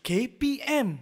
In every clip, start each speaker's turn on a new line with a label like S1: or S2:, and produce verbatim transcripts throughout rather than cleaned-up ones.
S1: K P M.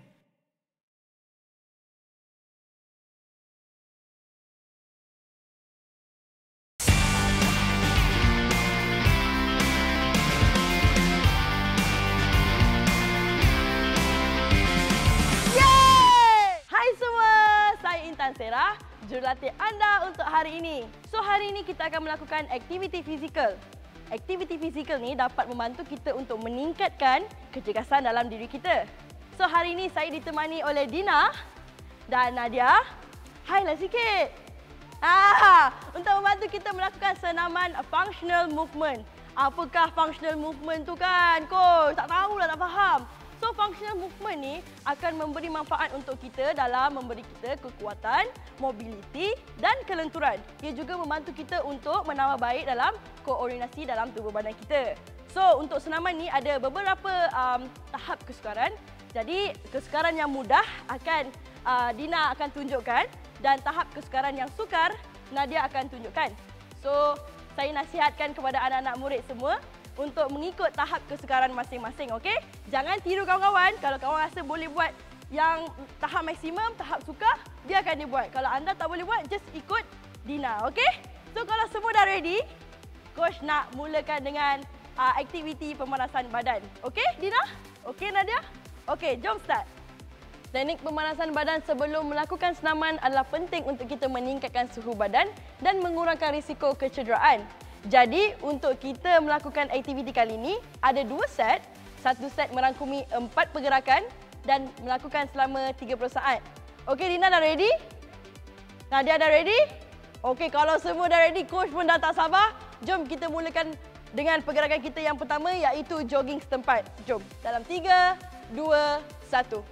S2: Sarah, jurulatih anda untuk hari ini. So, hari ini kita akan melakukan aktiviti fizikal. Aktiviti fizikal ni dapat membantu kita untuk meningkatkan kecergasan dalam diri kita. So, hari ini saya ditemani oleh Dina dan Nadia. Hai lah sikit. Ah, untuk membantu kita melakukan senaman functional movement. Apakah functional movement tu kan? Coach, tak tahulah, tak faham. So, functional movement ni akan memberi manfaat untuk kita dalam memberi kita kekuatan, mobiliti dan kelenturan. Ia juga membantu kita untuk menambah baik dalam koordinasi dalam tubuh badan kita. So, untuk senaman ni ada beberapa um, tahap kesukaran. Jadi, kesukaran yang mudah akan uh, Dina akan tunjukkan dan tahap kesukaran yang sukar Nadia akan tunjukkan. So, saya nasihatkan kepada anak-anak murid semua untuk mengikut tahap kesukaran masing-masing, okey? Jangan tiru kawan-kawan. Kalau kawan rasa boleh buat yang tahap maksimum, tahap sukar, biarkan dia buat. Kalau anda tak boleh buat, just ikut Dina, okey? So, kalau semua dah ready, coach nak mulakan dengan uh, aktiviti pemanasan badan. Okey, Dina? Okey, Nadia? Okey, jom start. Teknik pemanasan badan sebelum melakukan senaman adalah penting untuk kita meningkatkan suhu badan dan mengurangkan risiko kecederaan. Jadi, untuk kita melakukan aktiviti kali ini, ada dua set. Satu set merangkumi empat pergerakan dan melakukan selama tiga puluh saat. Okey, Dina dah ready? Nadia dah ready? Okey, kalau semua dah ready, coach pun dah tak sabar. Jom kita mulakan dengan pergerakan kita yang pertama, iaitu jogging setempat. Jom, dalam tiga, dua, satu.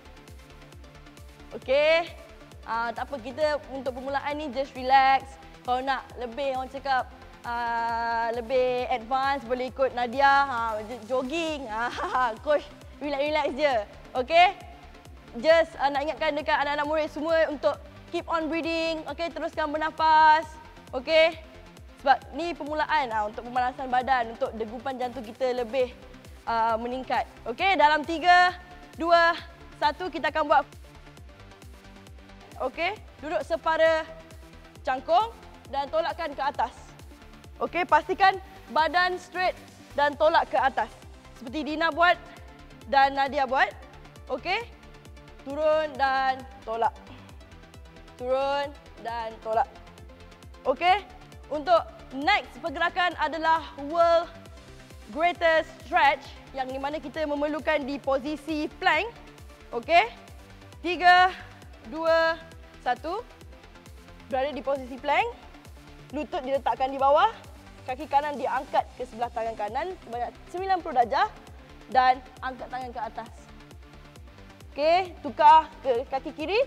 S2: Okey, uh, tak apa, kita untuk permulaan ni just relax. Kalau nak lebih, orang cakap, Uh, lebih advance boleh ikut Nadia, ha, jogging, ha, coach relax-relax je, okey? Just uh, nak ingatkan dekat anak-anak murid semua untuk keep on breathing, okey? Teruskan bernafas, okey? Sebab ni permulaan ha, untuk pemanasan badan, untuk degupan jantung kita lebih uh, meningkat, okey? Dalam tiga, dua, satu kita akan buat, okey? Duduk separa cangkung dan tolakkan ke atas. Okey, pastikan badan straight dan tolak ke atas. Seperti Dina buat dan Nadia buat. Okey, turun dan tolak. Turun dan tolak. Okey, untuk next pergerakan adalah world greatest stretch yang di mana kita memerlukan di posisi plank. Okey, tiga, dua, satu. Berada di posisi plank. Lutut diletakkan di bawah. Kaki kanan diangkat ke sebelah tangan kanan sebanyak sembilan puluh darjah dan angkat tangan ke atas. Okey, tukar ke kaki kiri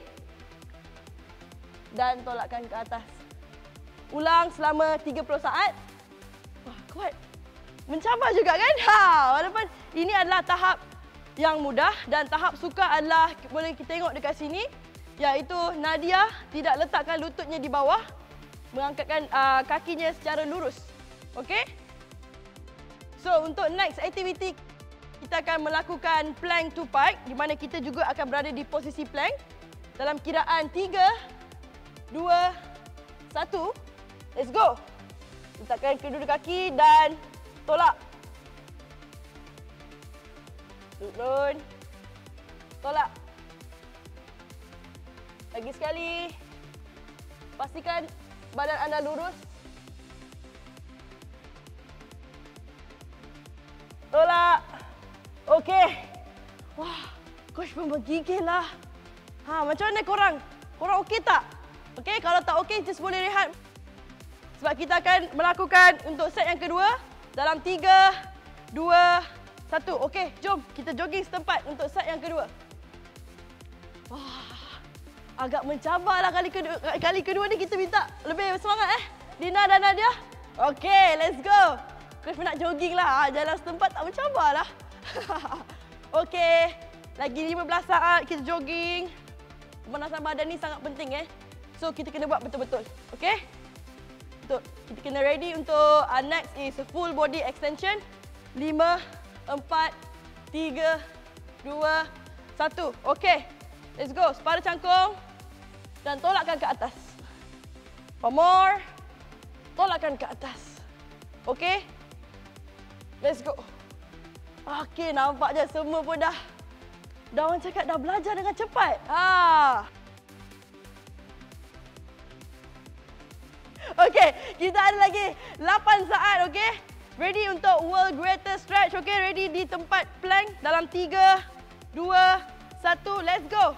S2: dan tolakkan ke atas. Ulang selama tiga puluh saat. Wah, kuat. Mencabar juga kan? Ha, walaupun ini adalah tahap yang mudah dan tahap sukar adalah boleh kita tengok dekat sini, iaitu Nadia tidak letakkan lututnya di bawah, mengangkatkan uh, kakinya secara lurus. Okey? So, untuk next activity, kita akan melakukan plank two pike, di mana kita juga akan berada di posisi plank. Dalam kiraan tiga, dua, satu. Let's go! Letakkan kedua kaki dan tolak. Turun. Tolak. Lagi sekali. Pastikan badan anda lurus. Tolak. Okey. Wah, coach pun bergigil lah. Ha, macam mana korang? Korang okey tak? Okey, kalau tak okey, just boleh rehat. Sebab kita akan melakukan untuk set yang kedua. Dalam tiga, dua, satu. Okey, jom kita jogging setempat untuk set yang kedua. Wah, agak mencabarlah kali kedua. Kali kedua ni kita minta lebih semangat eh. Dina dan Nadia. Okey, let's go. Coach nak jogging lah. Jalan setempat tak mencabar lah. Okey, lagi lima belas saat kita jogging. Pemanasan badan ni sangat penting eh. So, kita kena buat betul-betul. Okey? Untuk kita kena ready untuk uh, next is full body extension. lima, empat, tiga, dua, satu. Okey. Let's go. Separa cangkung. Dan tolakkan ke atas. One more. Tolakkan ke atas. Okey. Let's go. Okey, nampaknya semua pun dah, dah orang cakap dah belajar dengan cepat. Ha. Okey, kita ada lagi lapan saat, okey? Ready untuk world greatest stretch, okey? Ready di tempat plank dalam tiga, dua, satu, let's go.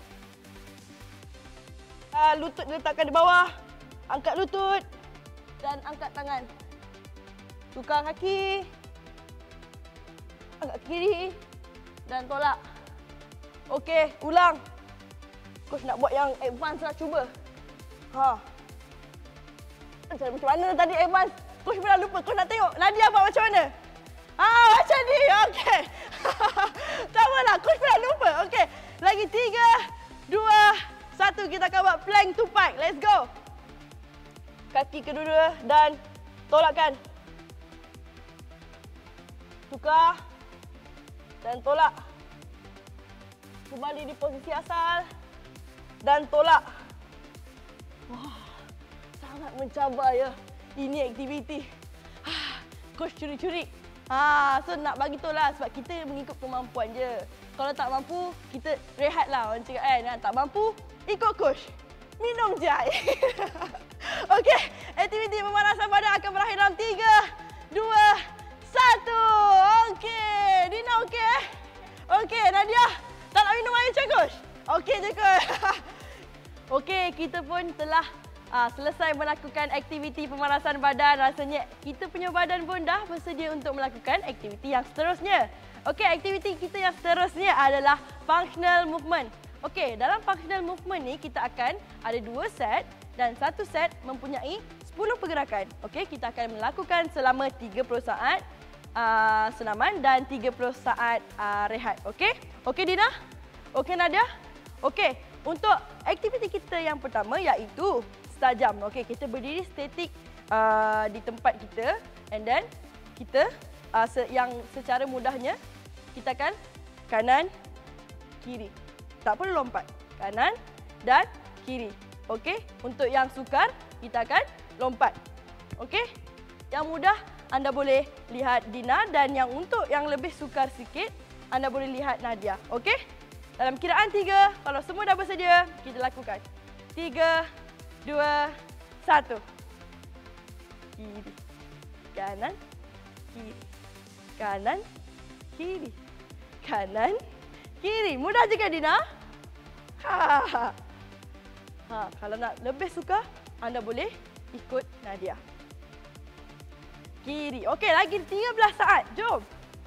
S2: Uh, lutut diletakkan di bawah. Angkat lutut dan angkat tangan. Tukar kaki. Angkat kiri dan tolak. Okey, ulang. Coach nak buat yang advance lah, cuba. Ha. Macam mana tadi advance? Coach pun dah lupa. Coach nak tengok Nadia buat macam mana? Ah, macam ni. Okey. Tak apalah, coach pun dah lupa. Okey. Lagi tiga, dua, satu. Kita akan buat plank tupai. Let's go. Kaki kedua-dua dan tolakkan. Tukar. Dan tolak. Kembali di posisi asal. Dan tolak. Wah, sangat mencabar ya. Ini aktiviti. Coach curi-curi. Ha, so nak bagi tahu lah sebab kita mengikut kemampuan je. Kalau tak mampu, kita rehat lah. Orang cakap kan, tak mampu, ikut coach. Minum je air. Okey, aktiviti pemanasan badan akan berakhir dalam tiga, dua, satu. Okey, Dina okey? Okey, Nadia, tak nak minum air macam coach? Okey je coach. Okey, kita pun telah uh, selesai melakukan aktiviti pemanasan badan. Rasanya kita punya badan pun dah bersedia untuk melakukan aktiviti yang seterusnya. Okey, aktiviti kita yang seterusnya adalah functional movement. Okey, dalam functional movement ni kita akan ada dua set dan satu set mempunyai sepuluh pergerakan. Okey, kita akan melakukan selama tiga puluh saat uh, senaman dan tiga puluh saat uh, rehat. Okey? Okey Dina? Okey Nadia? Okey, untuk aktiviti kita yang pertama iaitu start jump. Okey, kita berdiri statik uh, di tempat kita and then kita uh, se yang secara mudahnya kita akan kanan, kiri. Tak perlu lompat. Kanan dan kiri. Okey? Untuk yang sukar, kita akan lompat. Okey? Yang mudah, anda boleh lihat Dina dan yang untuk yang lebih sukar sikit, anda boleh lihat Nadia. Okey? Dalam kiraan tiga, kalau semua dah bersedia, kita lakukan. Tiga, dua, satu. Kiri. Kanan, kiri. Kanan, kiri. Kanan, kiri. Mudah juga Dina? Ha. Ha, kalau nak lebih suka, anda boleh ikut Nadia. Kiri. Okey, lagi tiga belas saat. Jom.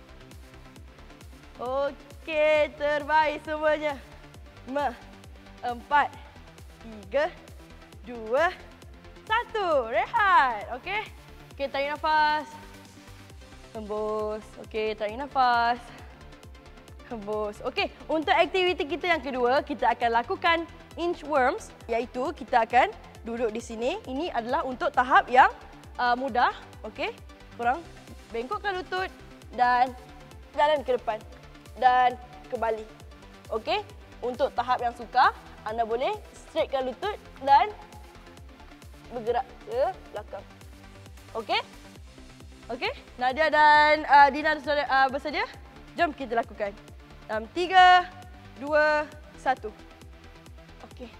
S2: Okey, terbaik semuanya. lima, empat, tiga, dua, satu. Rehat. Okey. Okey, tarik nafas. Hembus. Okey, tarik nafas. Hembus. Okey, untuk aktiviti kita yang kedua, kita akan lakukan inchworms, iaitu kita akan duduk di sini. Ini adalah untuk tahap yang uh, mudah. Okey, korang bengkokkan lutut dan jalan ke depan dan kembali. Okey, untuk tahap yang sukar, anda boleh straightkan lutut dan bergerak ke belakang. Okey? Okey, Nadia dan uh, Dina sudah uh, bersedia? Jom kita lakukan. Dalam tiga, dua, satu. Okey.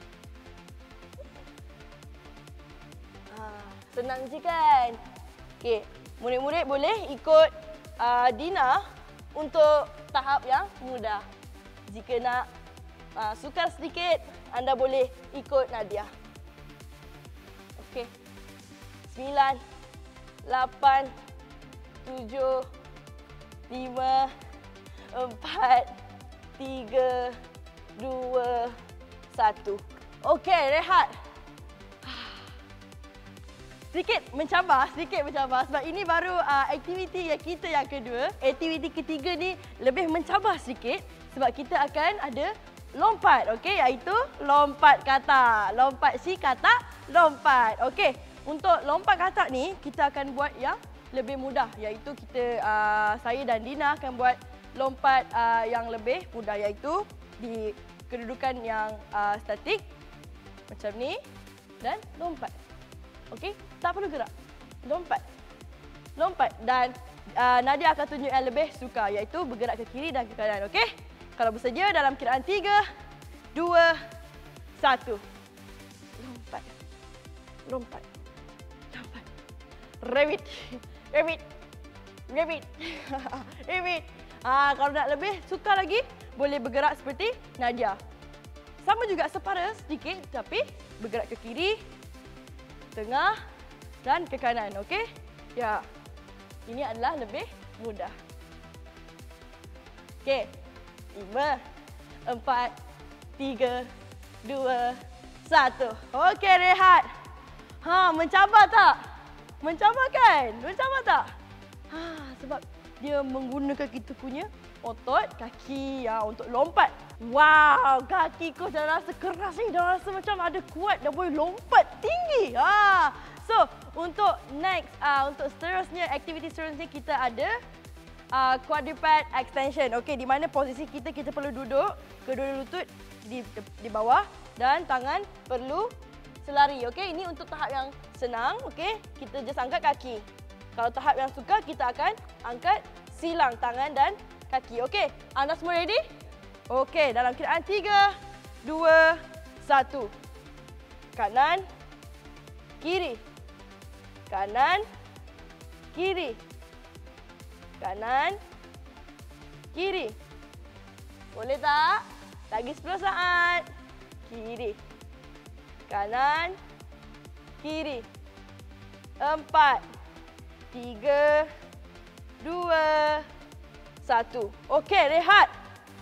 S2: Ah, senang je kan? Okey, murid-murid boleh ikut uh, Dina untuk tahap yang mudah. Jika nak uh, sukar sedikit, anda boleh ikut Nadia. Okey. Sembilan, lapan, tujuh, lima, empat, tiga, dua, satu. Okey, rehat. Sedikit mencabar, sedikit mencabar sebab ini baru uh, aktiviti yang kita yang kedua. Aktiviti ketiga ni lebih mencabar sedikit sebab kita akan ada lompat, okey, iaitu lompat katak. Lompat si katak, lompat. Okey, untuk lompat katak ni kita akan buat yang lebih mudah iaitu kita uh, saya dan Dina akan buat lompat uh, yang lebih mudah, iaitu di kedudukan yang uh, statik macam ni dan lompat. Okey, tak perlu gerak. Lompat. Lompat dan uh, Nadia akan tunjuk yang lebih sukar, iaitu bergerak ke kiri dan ke kanan. Okey? Kalau bersedia dalam kiraan tiga, dua, satu. Lompat. Lompat. Lompat. Rabbit. Rabbit. Rabbit. Rabbit. Ah, kalau nak lebih sukar lagi, boleh bergerak seperti Nadia. Sama juga separa sedikit, tapi bergerak ke kiri, tengah dan ke kanan. Okey? Ya. Ini adalah lebih mudah. Okey. Lima, empat, tiga, dua, satu. Okey, rehat. Ha, mencabar tak? Mencabar kan? Mencabar tak? Ha, sebab dia menggunakan kita punya otot kaki ya untuk lompat. Wow, kaki coach dah rasa keras ni, dah rasa macam ada kuat, dah boleh lompat tinggi. Ha. So, untuk next, uh, untuk seterusnya, aktiviti seterusnya kita ada uh, quadruped extension. Okey, di mana posisi kita, kita perlu duduk, kedua lutut di, di bawah dan tangan perlu selari. Okey, ini untuk tahap yang senang. Okey, kita just angkat kaki. Kalau tahap yang sukar, kita akan angkat silang tangan dan kaki. Okey, anda semua ready? Okey, dalam kiraan tiga, dua, satu. Kanan, kiri. Kanan, kiri. Kanan, kiri. Boleh tak? Lagi sepuluh saat. Kiri. Kanan, kiri. Empat, tiga, dua, satu. Okey, rehat.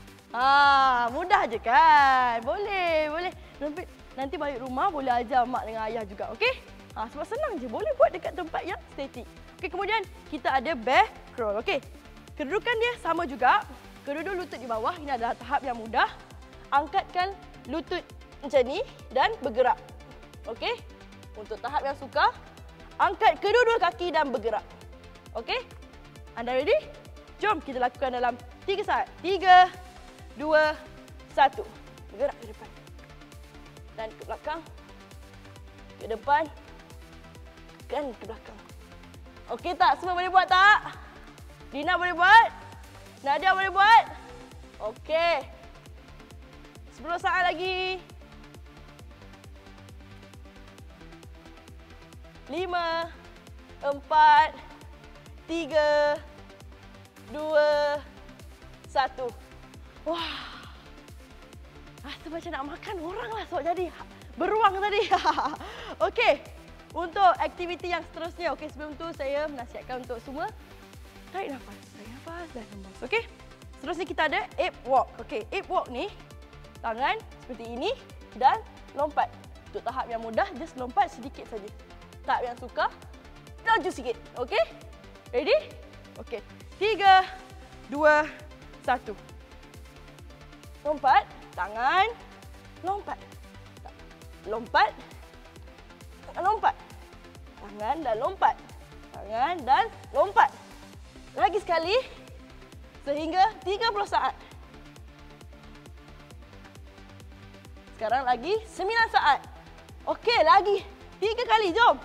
S2: Ah, mudah je kan? Boleh, boleh. Nanti, nanti balik rumah boleh ajar mak dengan ayah juga, okey? Ha, sebab senang je, boleh buat dekat tempat yang statik. Okey, kemudian kita ada bear crawl. Okey, kedudukan dia sama juga. Kedua-dua lutut di bawah, ini adalah tahap yang mudah. Angkatkan lutut macam ni dan bergerak. Okey, untuk tahap yang sukar, angkat kedua-dua kaki dan bergerak. Okey, anda ready? Jom kita lakukan dalam tiga saat. Tiga, dua, satu. Bergerak ke depan dan ke belakang, ke depan dan ke belakang. Okey tak? Semua boleh buat tak? Dina boleh buat? Nadia boleh buat? Okey. sepuluh saat lagi. Lima, empat, tiga, dua, satu. Wah. Rasa macam nak makan orang lah sebab jadi beruang tadi. Okey. Untuk aktiviti yang seterusnya, okey, sebelum tu saya menasihatkan untuk semua tarik nafas, tarik nafas dan hembus. Okey. Seterusnya kita ada ape walk. Okey, ape walk ni tangan seperti ini dan lompat. Untuk tahap yang mudah, just lompat sedikit saja. Tahap yang sukar, laju sikit. Okey? Ready? Okey. Tiga, dua, satu. Lompat, tangan, lompat. Lompat. Lompat. Tangan dan lompat. Tangan dan lompat. Lagi sekali. Sehingga tiga puluh saat. Sekarang lagi sembilan saat. Okey, lagi tiga kali. Jom.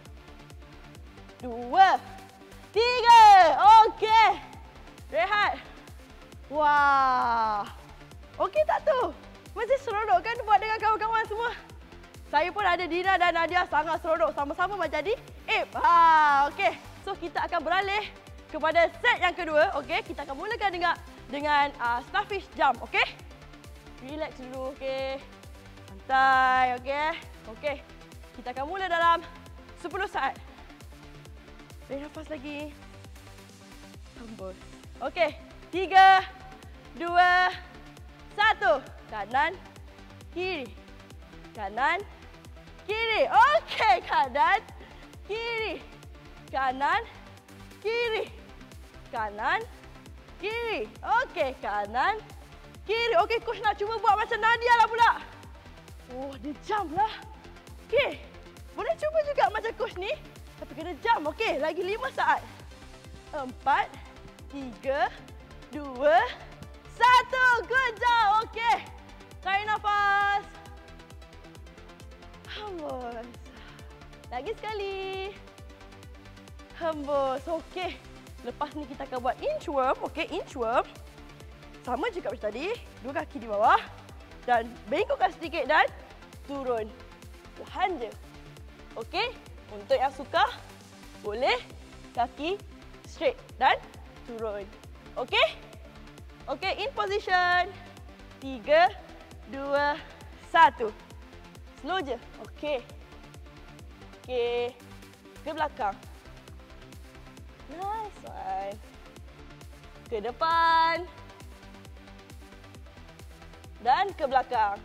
S2: Dua. Tiga. Okey. Rehat. Wah. Okey tak tu? Masih seronok kan buat dengan kawan-kawan semua? Saya pun ada Dina dan Nadia sangat seronok sama-sama menjadi ape. Ha, okey. So kita akan beralih kepada set yang kedua. Okey, kita akan mulakan dengan dengan uh, starfish jump, okey? Relax dulu, okey. Santai, okey. Okey. Kita akan mula dalam sepuluh saat. Tarik nafas lagi. Hembus. Okey. Tiga, dua, satu. Kanan, kiri. Kanan, kiri. Okey, kanan, kiri. Kanan, kiri. Kanan, kiri. Okey, kanan, kiri. Okey, coach nak cuba buat macam Nadia lah pula. Oh, dia jump lah. Okey, boleh cuba juga macam coach ni. Tapi kena jump. Okey, lagi lima saat. Empat, tiga, dua, satu. Good job. Okey. Tarik nafas. Hembus. Lagi sekali. Hembus. Okey. Lepas ni kita akan buat inchworm. Okey, inchworm. Sama juga macam tadi. Dua kaki di bawah. Dan bengkokkan sedikit dan turun. Perlahan je. Okey. Untuk yang suka, boleh kaki straight dan turun. Okey? Okey, in position. Tiga, dua, satu. Slow je. Okey. Okey. Ke belakang. Nice one. Ke depan. Dan ke belakang.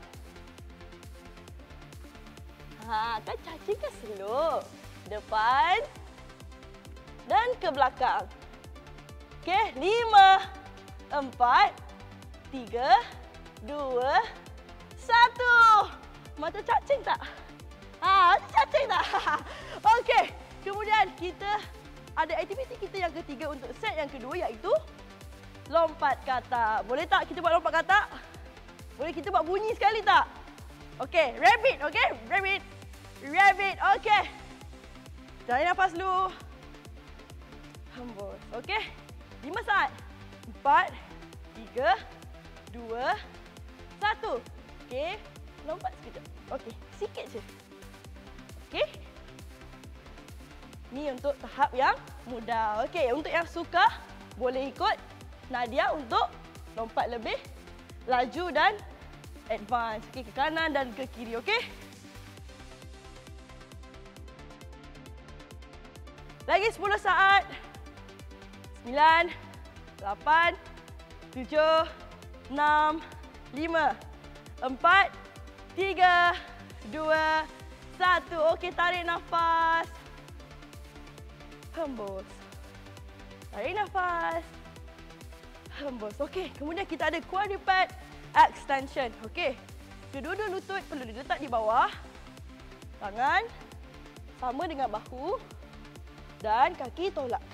S2: Ha, kan cacing kan slow. Depan. Dan ke belakang. Okey, lima, empat, tiga, dua, satu. Mata cacing tak? Ha, mata cacing tak? Okey, kemudian kita ada aktiviti kita yang ketiga untuk set yang kedua iaitu lompat katak. Boleh tak kita buat lompat katak? Boleh kita buat bunyi sekali tak? Okey, rabbit, okey? Rabbit. Rabbit, okey. Tarik nafas dulu. Hembus, okey? Lima saat. Empat, tiga, dua, satu. Okey, lompat sekejap. Okey, sikit je. Okey. Ni untuk tahap yang mudah. Okey, untuk yang suka, boleh ikut Nadia untuk lompat lebih laju dan advance. Okey, ke kanan dan ke kiri, okey? Lagi sepuluh saat. Sembilan, lapan, tujuh, enam, lima, empat, tiga, dua, satu. Okey, tarik nafas. Hembus. Tarik nafas. Hembus. Okey, kemudian kita ada quadruped extension. Okey, kedua-dua lutut perlu diletak di bawah. Tangan sama dengan bahu dan kaki tolak.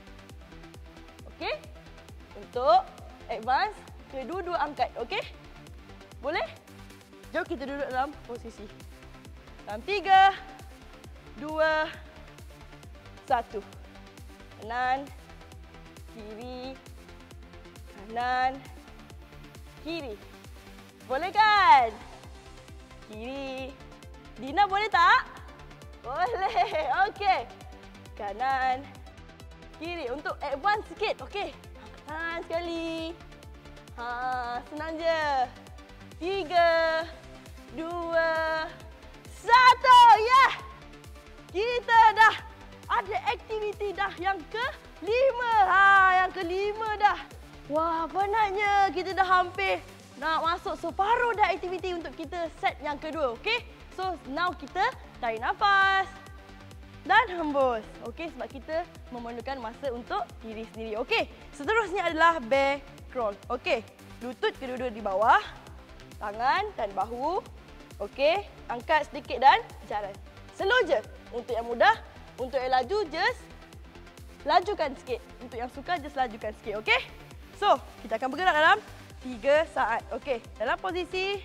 S2: Okey? Untuk advance, kedua-dua angkat. Okey? Boleh? Jom kita duduk dalam posisi. Dalam tiga, dua, satu. Kanan, kiri, kanan, kiri. Boleh kan? Kiri. Dina boleh tak? Boleh. Okey. Kanan, kiri. Untuk advance sikit. Okey. Kanan sekali. Ha, senang je. Tiga, dua, satu. Ya! Yeah! Kita dah ada aktiviti dah yang kelima. Ha, yang kelima dah. Wah, penatnya. Kita dah hampir nak masuk separuh dah aktiviti untuk kita set yang kedua. Okey? So, now kita tarik nafas. Dan hembus. Okey, sebab kita memerlukan masa untuk diri sendiri. Okey, seterusnya adalah bear crawl. Okey, lutut kedua-dua di bawah. Tangan dan bahu. Okey, angkat sedikit dan jalan. Slow je. Untuk yang mudah, untuk yang laju, just lajukan sikit. Untuk yang suka, just lajukan sikit. Okey? So, kita akan bergerak dalam tiga saat. Okey, dalam posisi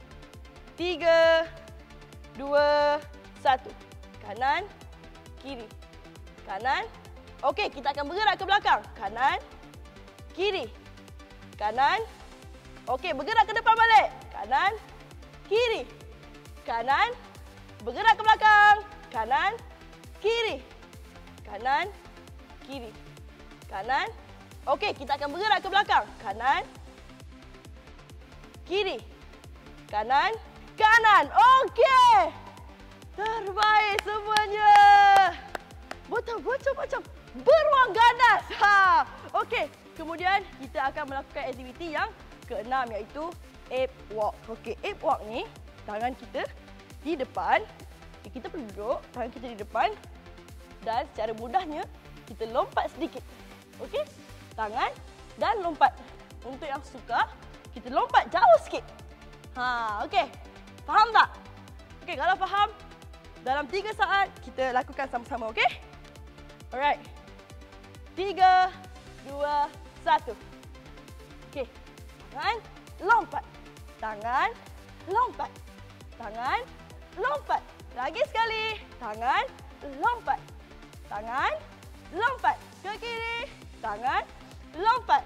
S2: tiga, dua, satu. Kanan, kiri. Kanan. Okey, kita akan bergerak ke belakang. Kanan, kiri. Kanan. Okey, bergerak ke depan balik. Kanan, kiri. Kanan. Bergerak ke belakang. Kanan, kiri. Kanan, kiri. Kanan. Okey, kita akan bergerak ke belakang. Kanan, kiri. Kanan, kanan. Okey. Terbaik semuanya. Betul-betul macam beruang ganas. Ha. Okey, kemudian kita akan melakukan aktiviti yang keenam iaitu ape walk. Okey, ape walk ni tangan kita di depan. Okay, kita perlu duduk, tangan kita di depan dan secara mudahnya kita lompat sedikit. Okey, tangan dan lompat. Untuk yang suka, kita lompat jauh sikit. Ha, okey. Faham tak? Okey, kalau faham, dalam tiga saat kita lakukan sama-sama, okey? Alright. Tiga, dua, satu. Okey. Tangan, lompat. Tangan, lompat. Tangan, lompat. Lagi sekali. Tangan, lompat. Tangan, lompat. Ke kiri. Tangan, lompat.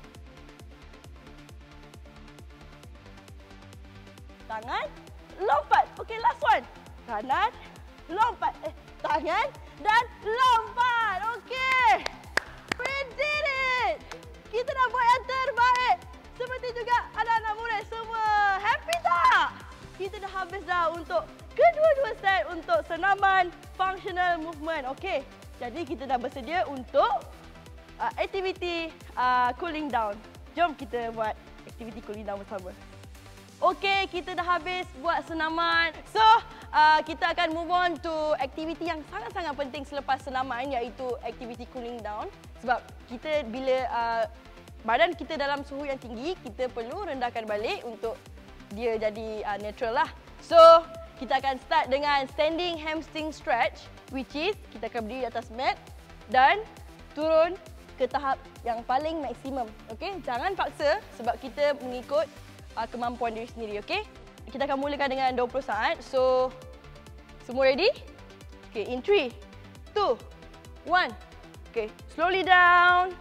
S2: Tangan, lompat. Okey, last one. Kanan, lompat. Eh, tangan dan lompat. Okey. We did it. Kita dah buat yang terbaik. Seperti juga anak-anak murid semua. Happy tak? Kita dah habis dah untuk kedua-dua set untuk senaman functional movement. Okey. Jadi kita dah bersedia untuk uh, aktiviti uh, cooling down. Jom kita buat aktiviti cooling down bersama. Okey, kita dah habis buat senaman. So, uh, kita akan move on to aktiviti yang sangat-sangat penting selepas senaman, iaitu aktiviti cooling down. Sebab kita bila uh, badan kita dalam suhu yang tinggi, kita perlu rendahkan balik untuk dia jadi uh, neutral lah. So, kita akan start dengan standing hamstring stretch, which is kita akan berdiri atas mat dan turun ke tahap yang paling maksimum. Okey, jangan paksa sebab kita mengikut Uh, kemampuan diri sendiri, okey? Kita akan mulakan dengan dua puluh saat. So, semua ready? Okay, in three, two, one. Okay, slowly down.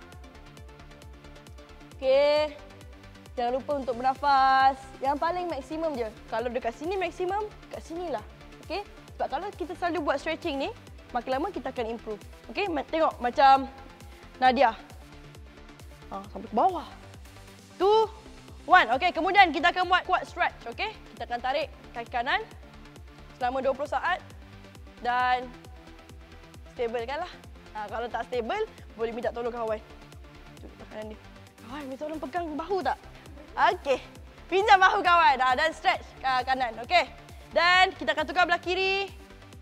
S2: Okay, jangan lupa untuk bernafas. Yang paling maksimum je. Kalau dekat sini maksimum, kat sini lah. Okay, sebab kalau kita selalu buat stretching ni, makin lama kita akan improve. Okay, tengok macam Nadia. Ha, sampai ke bawah. Two, one. Okey, kemudian kita akan buat quad stretch, okey? Kita akan tarik kaki kanan selama dua puluh saat dan stabilkanlah. Ha, kalau tak stable, boleh minta tolong kawan. Tunjuk kanan dia. Kawan, minta tolong pegang bahu tak? Okey. Pinjam bahu kawan. Ha, dan stretch uh, kanan, okey? Dan kita akan tukar belah kiri.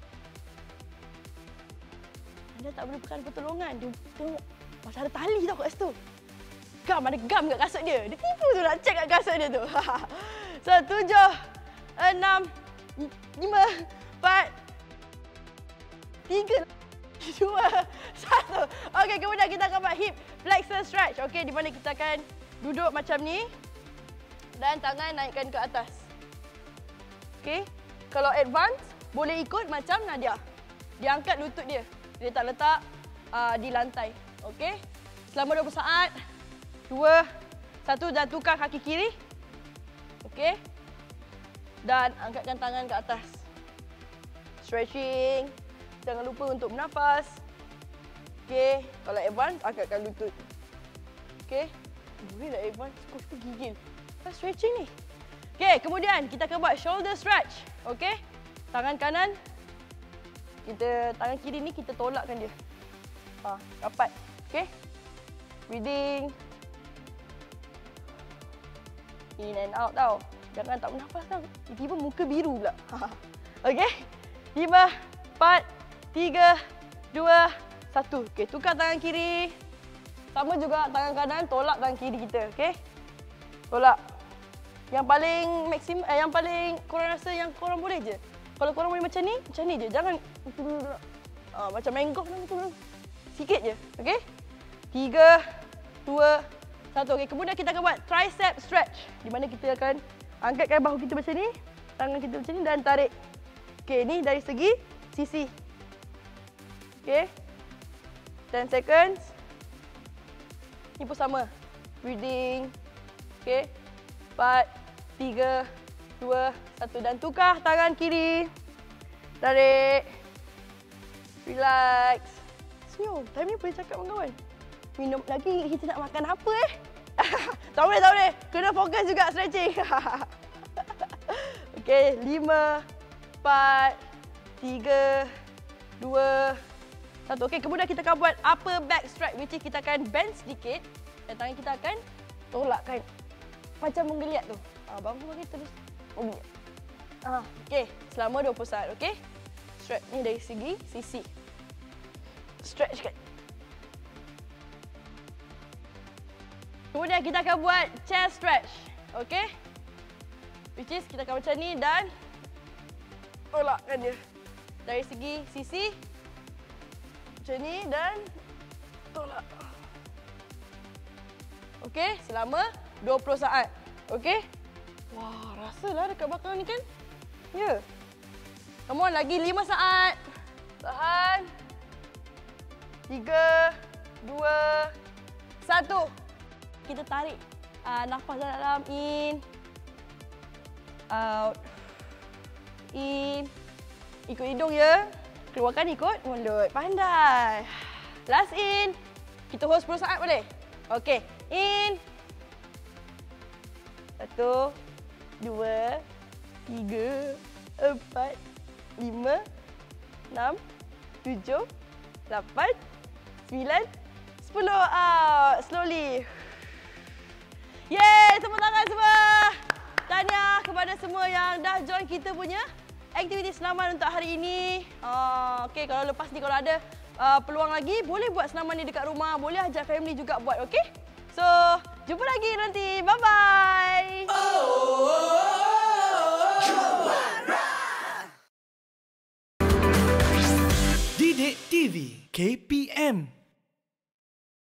S2: Anda tak boleh pegang pertolongan. Dia tengok macam ada tali tau kat situ. Gam, ada gam kat kasut dia. Dia tipu tu nak check kat kasut dia tu. So, tujuh, enam, lima, empat, tiga, dua, satu. Okey, kemudian kita akan buat hip flexor stretch. Okey, di mana kita akan duduk macam ni dan tangan naikkan ke atas. Okey, kalau advance, boleh ikut macam Nadia. Dia angkat lutut dia. Dia tak letak uh, di lantai. Okey, selama dua puluh saat. Dua, satu dan tukar kaki kiri. Okey. Dan angkatkan tangan ke atas. Stretching. Jangan lupa untuk bernafas. Okey. Kalau advance, angkatkan lutut. Okey. Boleh nak advance, kau tu gigil. Kita stretching ni. Okey, kemudian kita akan buat shoulder stretch. Okey. Tangan kanan. Kita, tangan kiri ni kita tolakkan dia. Ha, rapat. Okey. Breathing. In and out tau. Jangan tak bernafas tau. Tiba-tiba muka biru pula. Okey. Lima, empat, tiga, dua, satu. Okey, tukar tangan kiri. Sama juga tangan kanan, tolak tangan kiri kita. Okey. Tolak. Yang paling maksimum, eh, yang paling korang rasa yang korang boleh je. Kalau korang boleh macam ni, macam ni je. Jangan uh, macam main golf macam sikit je. Okey. Tiga, dua, satu. Okey, kemudian kita akan buat tricep stretch. Di mana kita akan angkatkan bahu kita macam ni, tangan kita macam ni dan tarik. Okey, ni dari segi sisi. Okey. ten seconds. Ni pun sama. Breathing. Okey. empat, tiga, dua, satu. Dan tukar tangan kiri. Tarik. Relax. Senyum. Time ni boleh cakap dengan kawan. Minum lagi, kita nak makan apa eh? Tak boleh, tak boleh. Kena fokus juga stretching. Okey, lima, empat, tiga, dua, satu. Okey, kemudian kita akan buat upper back stretch, which is kita akan bend sedikit dan tangan kita akan tolakkan. Macam menggeliat tu. Ah, bangku bagi terus menggeliat. Ah, okey, selama dua puluh saat, okey? Stretch ni dari segi sisi. Stretch kan. Kemudian kita akan buat chest stretch. Okey? Which is kita akan macam ni dan tolakkan dia. Dari segi sisi. Macam ni dan tolak. Okey, selama dua puluh saat. Okey? Wah, rasalah dekat belakang ni kan? Ya. Come on, lagi lima saat. Tahan. Tiga, dua, satu. Kita tarik uh, nafas dalam. In. Out. In. Ikut hidung ya. Keluarkan ikut mulut. Pandai. Last in. Kita hold sepuluh saat boleh? Okey. In. Satu. Dua. Tiga. Empat. Lima. Enam. Tujuh. Lapan. Sembilan. Sepuluh. Out. Slowly. Yeay! Tepuk tangan semua. Tahniah kepada semua yang dah join kita punya aktiviti senaman untuk hari ini. Uh, Okey, kalau lepas ni kalau ada uh, peluang lagi, boleh buat senaman ni dekat rumah. Boleh ajak family juga buat, okey? So, jumpa lagi nanti. Bye-bye.
S1: Didik T V K P M